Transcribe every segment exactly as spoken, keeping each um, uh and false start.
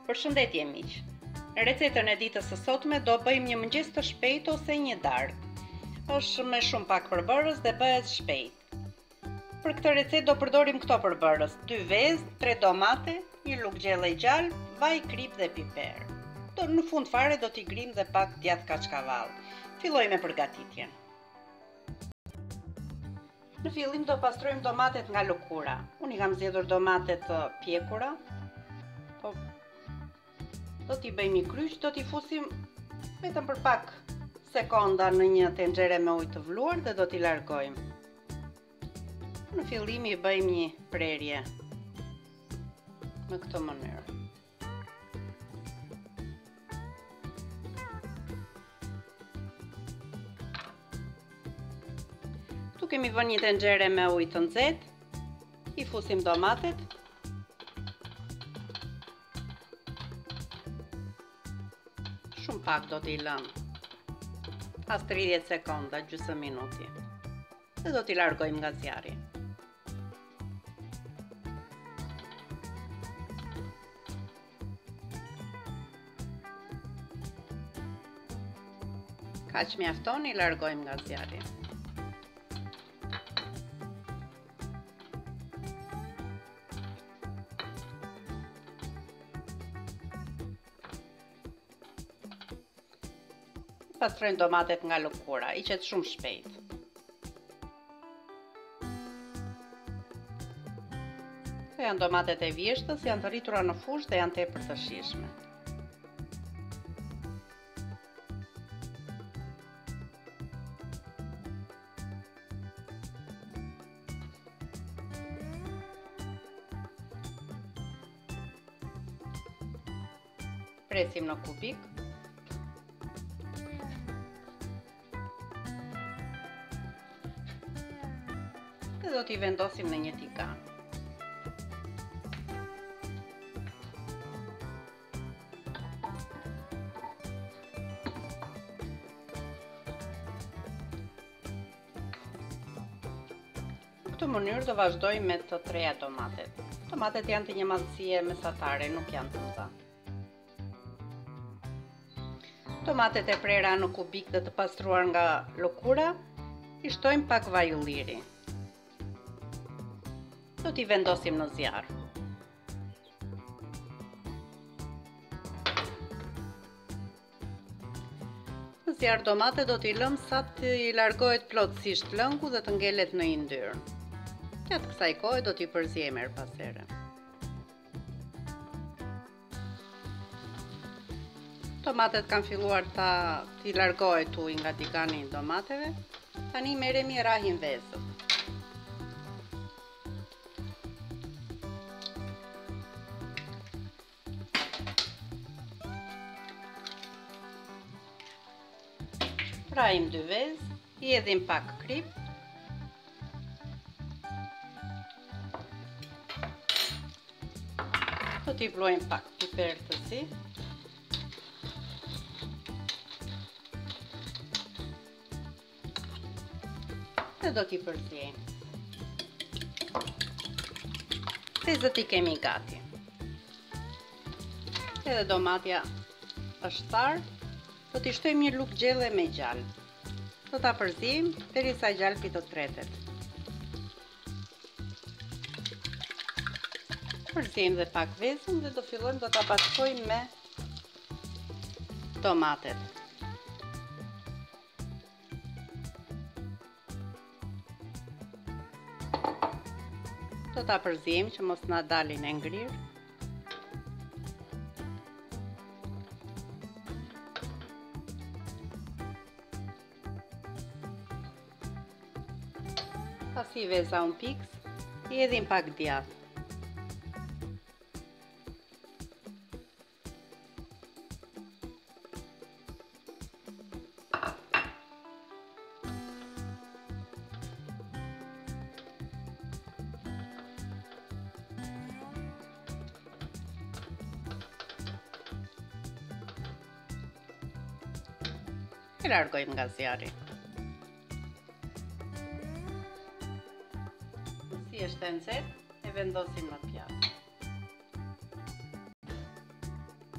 Përshëndetje miq. Në recetën e ditës së sotme do bëjmë një mëngjes të shpejtë ose një darkë. Është me shumë pak përbërës dhe bëhet shpejt. Për këtë recetë do përdorim këto përbërës: dy vezë, tre domate, një lugë gjelle gjallë, vaj, krip dhe piper. Do në fund fare do t'i grim dhe pak djath kaçkavall. Filloj me përgatitjen. Në fillim do pastrojmë domatet nga lëkura. Unë i kam zgjedhur domatet të pjekura. Po do t'i bëjmë i kryq, do t'i fusim vetëm për pak sekonda në një tenxhere me ujë të vluar dhe do t'i largojmë. Në fillim i bëjmë një prerje në këtë mënyrë. Tu kemi vënë një tenxhere me ujë të nxehtë, i fusim domatet. Shumë pak do t'i lëmë, pas tridhjetë sekonda, gjysmë minuti, dhe do t'i largojmë nga zjarri. Kaq mjafton, i largojmë nga zjarri. Pastrojmë domatet nga lëkura, i qet shumë shpejt. Këto janë domatet e vjeshtës, janë të rritura në fushë dhe janë tepër të shijshme. Presim në kubik. Dhe do t'i vendosim në një tigan. Në këtë mënyrë do vazhdojmë me të treja domatet. Tomatet janë të një madhësie mesatare, nuk janë të mëdha. Tomatet e prera në kubik dhe të pastruar nga lëkura, i shtojmë pak vaj ulliri. Do t'i vendosim në zjarr. Në zjarr domate do t'i lëmë sa t'i largohet plotësisht lëngu dhe të ngelet në yndyrë. Gjatë kësaj kohe do t'i përziejmë her pas here. Tomatet kanë filluar t'i largohet uji nga tigani i domateve. Tani merremi e rahim vezët. Rahim dy vezë, i hedhim pak krip. Do t'i vlojmë pak piper të zi. Dhe do t'i përziejmë. Vezët i kemi gati. Edhe domatja është tharë. Do t'i shtojmë një lugë gjelle me gjallë. Do t'a përziejmë derisa gjalpi të tretet. Përziejmë dhe pak vezën dhe do fillojmë do t'a bashkojmë me tomatet. Do t'a përziejmë që mos na dalin e ngrirë. Pasi veza unë piks, i hedhim pak djath. E largojmë nga zjarri. Si është e nxehtë, e vendosim në pjatë.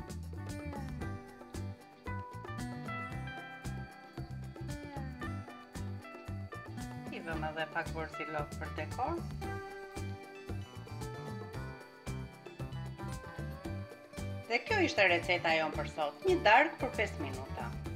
I vëmë edhe pak borzilok për dekor. Dhe kjo ishte receta jonë për sot, një darkë për pesë minuta.